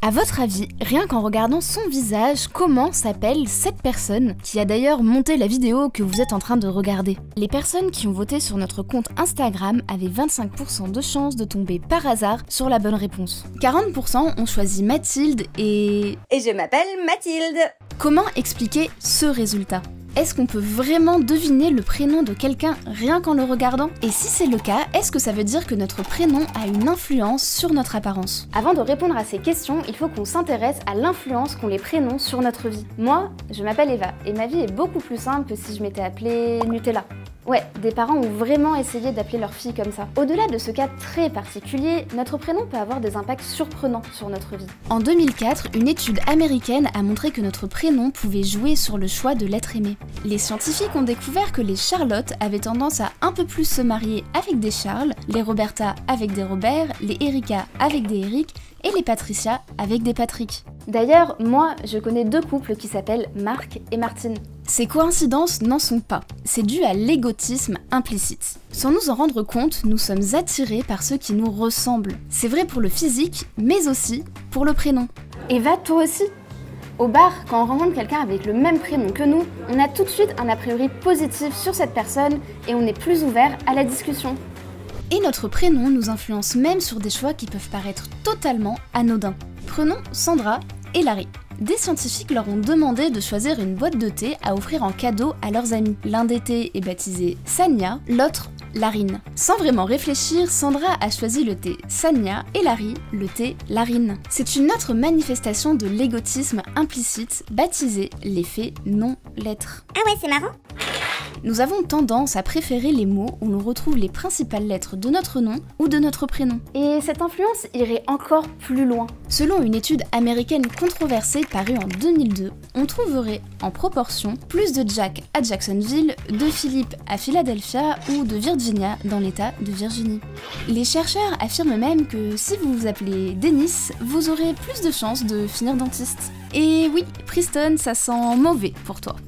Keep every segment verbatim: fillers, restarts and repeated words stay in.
À votre avis, rien qu'en regardant son visage, comment s'appelle cette personne qui a d'ailleurs monté la vidéo que vous êtes en train de regarder? Les personnes qui ont voté sur notre compte Instagram avaient vingt-cinq pour cent de chances de tomber par hasard sur la bonne réponse. quarante pour cent ont choisi Mathilde et... Et je m'appelle Mathilde. Comment expliquer ce résultat? Est-ce qu'on peut vraiment deviner le prénom de quelqu'un rien qu'en le regardant? Et si c'est le cas, est-ce que ça veut dire que notre prénom a une influence sur notre apparence? Avant de répondre à ces questions, il faut qu'on s'intéresse à l'influence qu'ont les prénoms sur notre vie. Moi, je m'appelle Eva, et ma vie est beaucoup plus simple que si je m'étais appelée Nutella. Ouais, des parents ont vraiment essayé d'appeler leur fille comme ça. Au-delà de ce cas très particulier, notre prénom peut avoir des impacts surprenants sur notre vie. En deux mille quatre, une étude américaine a montré que notre prénom pouvait jouer sur le choix de l'être aimé. Les scientifiques ont découvert que les Charlotte avaient tendance à un peu plus se marier avec des Charles, les Roberta avec des Robert, les Erika avec des Eric et les Patricia avec des Patrick. D'ailleurs, moi, je connais deux couples qui s'appellent Marc et Martine. Ces coïncidences n'en sont pas, c'est dû à l'égotisme implicite. Sans nous en rendre compte, nous sommes attirés par ceux qui nous ressemblent. C'est vrai pour le physique, mais aussi pour le prénom. Eva, toi aussi? Au bar, quand on rencontre quelqu'un avec le même prénom que nous, on a tout de suite un a priori positif sur cette personne et on est plus ouvert à la discussion. Et notre prénom nous influence même sur des choix qui peuvent paraître totalement anodins. Prenons Sandra et Larry. Des scientifiques leur ont demandé de choisir une boîte de thé à offrir en cadeau à leurs amis. L'un des thés est baptisé Sanya, l'autre Larine. Sans vraiment réfléchir, Sandra a choisi le thé Sanya et Larry le thé Larine. C'est une autre manifestation de l'égotisme implicite baptisée l'effet non-lettre. Ah ouais, c'est marrant. Nous avons tendance à préférer les mots où l'on retrouve les principales lettres de notre nom ou de notre prénom. Et cette influence irait encore plus loin. Selon une étude américaine controversée parue en deux mille deux, on trouverait en proportion plus de Jack à Jacksonville, de Philippe à Philadelphia ou de Virginia dans l'état de Virginie. Les chercheurs affirment même que si vous vous appelez Dennis, vous aurez plus de chances de finir dentiste. Et oui, Preston, ça sent mauvais pour toi.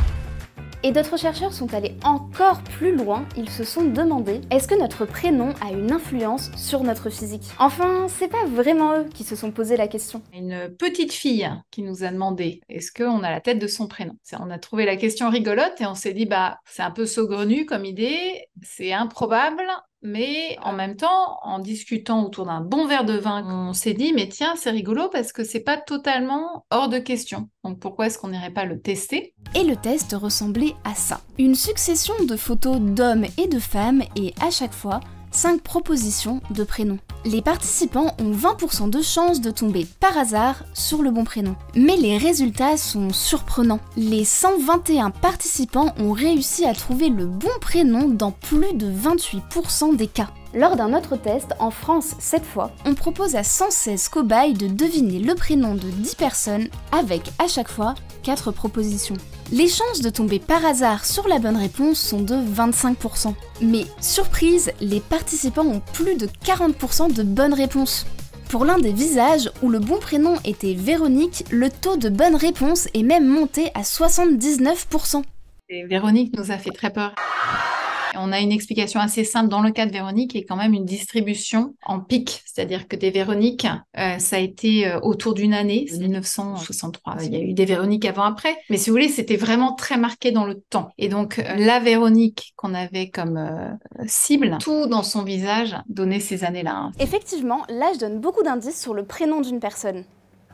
Et d'autres chercheurs sont allés encore plus loin, ils se sont demandé est-ce que notre prénom a une influence sur notre physique? Enfin, c'est pas vraiment eux qui se sont posé la question. Une petite fille qui nous a demandé est-ce qu'on a la tête de son prénom? On a trouvé la question rigolote et on s'est dit bah c'est un peu saugrenu comme idée, c'est improbable. Mais en même temps, en discutant autour d'un bon verre de vin, on s'est dit, mais tiens, c'est rigolo parce que c'est pas totalement hors de question. Donc pourquoi est-ce qu'on n'irait pas le tester? Et le test ressemblait à ça. Une succession de photos d'hommes et de femmes et à chaque fois, cinq propositions de prénoms. Les participants ont vingt pour cent de chances de tomber par hasard sur le bon prénom. Mais les résultats sont surprenants. Les cent vingt et un participants ont réussi à trouver le bon prénom dans plus de vingt-huit pour cent des cas. Lors d'un autre test, en France cette fois, on propose à cent seize cobayes de deviner le prénom de dix personnes avec à chaque fois quatre propositions. Les chances de tomber par hasard sur la bonne réponse sont de vingt-cinq pour cent. Mais surprise, les participants ont plus de quarante pour cent de bonnes réponses. Pour l'un des visages où le bon prénom était Véronique, le taux de bonnes réponses est même monté à soixante-dix-neuf pour cent. Et Véronique nous a fait très peur. On a une explication assez simple dans le cas de Véronique et quand même une distribution en pic, c'est-à-dire que des Véroniques, euh, ça a été euh, autour d'une année, mille neuf cent soixante-trois. Il y a eu des Véroniques avant-après, mais si vous voulez, c'était vraiment très marqué dans le temps. Et donc, euh, la Véronique qu'on avait comme euh, cible, tout dans son visage donnait ces années-là. Hein. Effectivement, l'âge donne beaucoup d'indices sur le prénom d'une personne.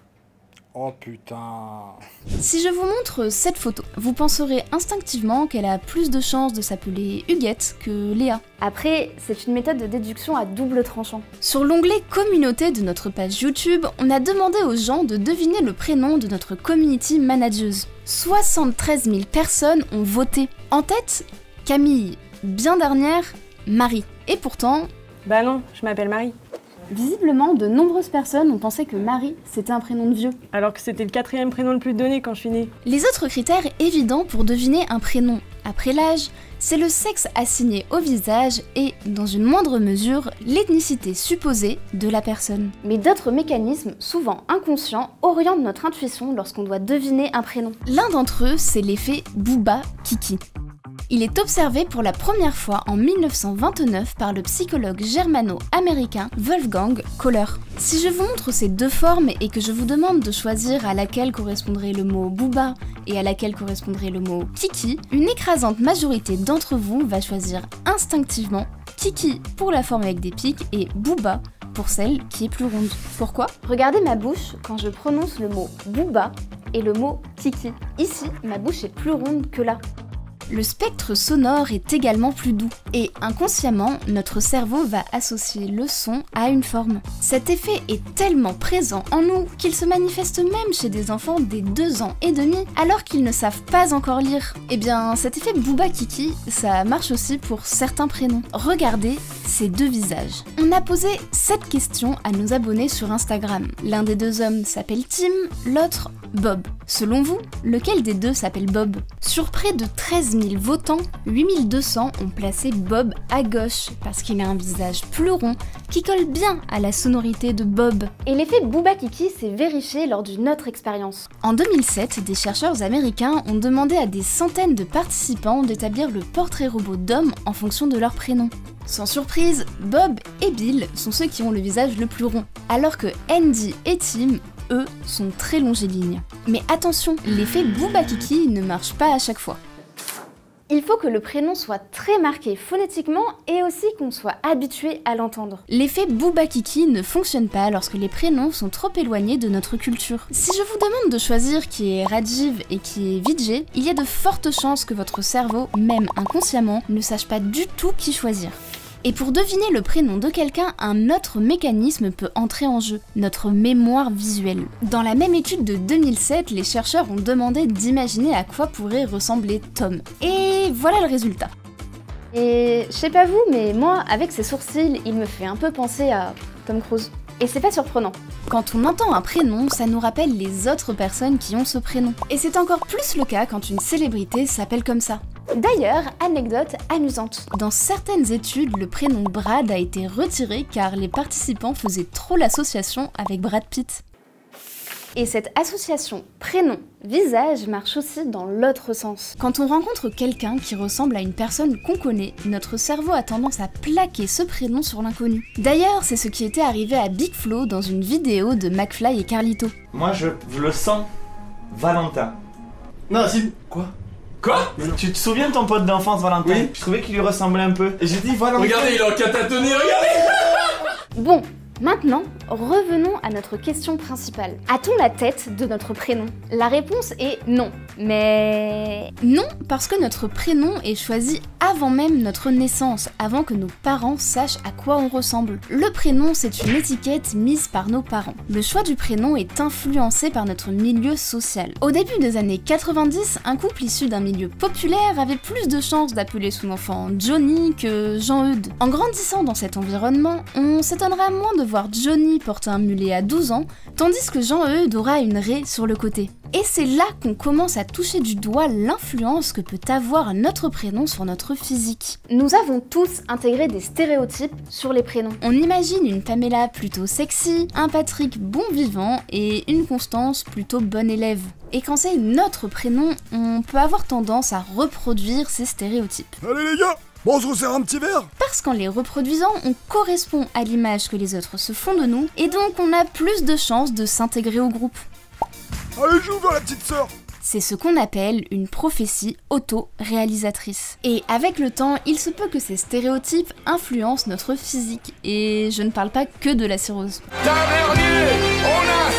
Oh putain. Si je vous montre cette photo, vous penserez instinctivement qu'elle a plus de chances de s'appeler Huguette que Léa. Après, c'est une méthode de déduction à double tranchant. Sur l'onglet communauté de notre page YouTube, on a demandé aux gens de deviner le prénom de notre community manageuse. soixante-treize mille personnes ont voté. En tête, Camille. Bien dernière, Marie. Et pourtant... Bah non, je m'appelle Marie. Visiblement, de nombreuses personnes ont pensé que Marie, c'était un prénom de vieux. Alors que c'était le quatrième prénom le plus donné quand je suis née. Les autres critères évidents pour deviner un prénom après l'âge, c'est le sexe assigné au visage et, dans une moindre mesure, l'ethnicité supposée de la personne. Mais d'autres mécanismes, souvent inconscients, orientent notre intuition lorsqu'on doit deviner un prénom. L'un d'entre eux, c'est l'effet Booba Kiki. Il est observé pour la première fois en mille neuf cent vingt-neuf par le psychologue germano-américain Wolfgang Kohler. Si je vous montre ces deux formes et que je vous demande de choisir à laquelle correspondrait le mot Booba et à laquelle correspondrait le mot Kiki, une écrasante majorité d'entre vous va choisir instinctivement Kiki pour la forme avec des pics et Booba pour celle qui est plus ronde. Pourquoi? Regardez ma bouche quand je prononce le mot Booba et le mot Kiki. Ici, ma bouche est plus ronde que là. Le spectre sonore est également plus doux, et inconsciemment, notre cerveau va associer le son à une forme. Cet effet est tellement présent en nous qu'il se manifeste même chez des enfants dès deux ans et demi, alors qu'ils ne savent pas encore lire. Eh bien, cet effet Booba Kiki, ça marche aussi pour certains prénoms. Regardez ces deux visages. On a posé cette question à nos abonnés sur Instagram. L'un des deux hommes s'appelle Tim, l'autre Bob. Selon vous, lequel des deux s'appelle Bob? Sur près de treize mille votants, huit mille deux cents ont placé Bob à gauche parce qu'il a un visage plus rond qui colle bien à la sonorité de Bob. Et l'effet Booba Kiki s'est vérifié lors d'une autre expérience. En deux mille sept, des chercheurs américains ont demandé à des centaines de participants d'établir le portrait robot d'hommes en fonction de leur prénom. Sans surprise, Bob et Bill sont ceux qui ont le visage le plus rond, alors que Andy et Tim, eux, sont très longilignes. Mais attention, l'effet Booba Kiki ne marche pas à chaque fois. Il faut que le prénom soit très marqué phonétiquement et aussi qu'on soit habitué à l'entendre. L'effet Booba Kiki ne fonctionne pas lorsque les prénoms sont trop éloignés de notre culture. Si je vous demande de choisir qui est Rajiv et qui est Vijay, il y a de fortes chances que votre cerveau, même inconsciemment, ne sache pas du tout qui choisir. Et pour deviner le prénom de quelqu'un, un autre mécanisme peut entrer en jeu, notre mémoire visuelle. Dans la même étude de deux mille sept, les chercheurs ont demandé d'imaginer à quoi pourrait ressembler Tom. Et voilà le résultat. Et je sais pas vous, mais moi, avec ses sourcils, il me fait un peu penser à Tom Cruise. Et c'est pas surprenant. Quand on entend un prénom, ça nous rappelle les autres personnes qui ont ce prénom. Et c'est encore plus le cas quand une célébrité s'appelle comme ça. D'ailleurs, anecdote amusante. Dans certaines études, le prénom Brad a été retiré car les participants faisaient trop l'association avec Brad Pitt. Et cette association prénom-visage marche aussi dans l'autre sens. Quand on rencontre quelqu'un qui ressemble à une personne qu'on connaît, notre cerveau a tendance à plaquer ce prénom sur l'inconnu. D'ailleurs, c'est ce qui était arrivé à Big Flo dans une vidéo de McFly et Carlito. Moi, je, je le sens Valentin. Non, si... Quoi? Quoi? Tu te souviens de ton pote d'enfance, Valentin? Oui. Je trouvais qu'il lui ressemblait un peu. Et j'ai dit Valentin. Regardez, il est en catatonie, regardez! Bon, maintenant, revenons à notre question principale. A-t-on la tête de notre prénom? La réponse est non. Mais... Non, parce que notre prénom est choisi avant même notre naissance, avant que nos parents sachent à quoi on ressemble. Le prénom, c'est une étiquette mise par nos parents. Le choix du prénom est influencé par notre milieu social. Au début des années quatre-vingt-dix, un couple issu d'un milieu populaire avait plus de chances d'appeler son enfant Johnny que Jean-Eudes. En grandissant dans cet environnement, on s'étonnera moins de voir Johnny porter un mulet à douze ans, tandis que Jean-Eudes aura une raie sur le côté. Et c'est là qu'on commence à toucher du doigt l'influence que peut avoir notre prénom sur notre physique. Nous avons tous intégré des stéréotypes sur les prénoms. On imagine une Pamela plutôt sexy, un Patrick bon vivant et une Constance plutôt bonne élève. Et quand c'est notre prénom, on peut avoir tendance à reproduire ces stéréotypes. Allez les gars, bon, on se resserre un petit verre? Parce qu'en les reproduisant, on correspond à l'image que les autres se font de nous, et donc on a plus de chances de s'intégrer au groupe. Allez, j'ouvre la petite sœur! C'est ce qu'on appelle une prophétie auto-réalisatrice. Et avec le temps, il se peut que ces stéréotypes influencent notre physique. Et je ne parle pas que de la cirrhose. Tavernier, on a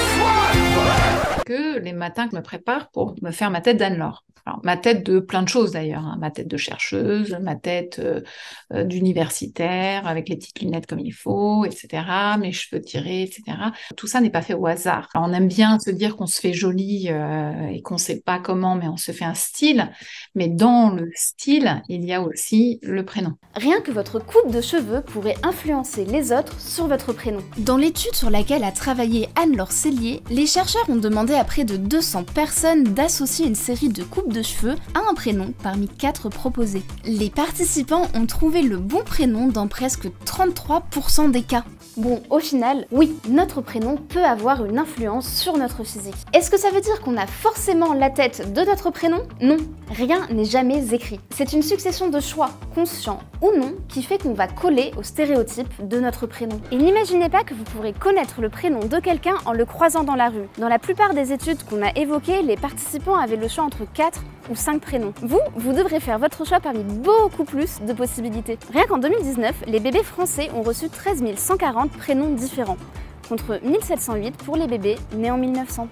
soif! Que les matins que je me prépare pour me faire ma tête d'Anne-Laure. Alors, ma tête de plein de choses d'ailleurs, hein. Ma tête de chercheuse, ma tête euh, euh, d'universitaire, avec les petites lunettes comme il faut, et cetera, mes cheveux tirés, et cetera. Tout ça n'est pas fait au hasard. Alors, on aime bien se dire qu'on se fait joli euh, et qu'on ne sait pas comment, mais on se fait un style. Mais dans le style, il y a aussi le prénom. Rien que votre coupe de cheveux pourrait influencer les autres sur votre prénom. Dans l'étude sur laquelle a travaillé Anne-Laure Cellier, les chercheurs ont demandé à près de deux cents personnes d'associer une série de coupes de cheveux à un prénom parmi quatre proposés. Les participants ont trouvé le bon prénom dans presque trente-trois pour cent des cas. Bon, au final, oui, notre prénom peut avoir une influence sur notre physique. Est-ce que ça veut dire qu'on a forcément la tête de notre prénom? Non, rien n'est jamais écrit. C'est une succession de choix, conscients ou non, qui fait qu'on va coller au stéréotype de notre prénom. Et n'imaginez pas que vous pourrez connaître le prénom de quelqu'un en le croisant dans la rue. Dans la plupart des études qu'on a évoquées, les participants avaient le choix entre quatre ou cinq prénoms. Vous, vous devrez faire votre choix parmi beaucoup plus de possibilités. Rien qu'en deux mille dix-neuf, les bébés français ont reçu treize mille cent quarante prénoms différents, contre mille sept cent huit pour les bébés nés en mille neuf cents.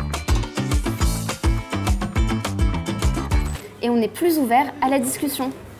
Et on est plus ouvert à la discussion.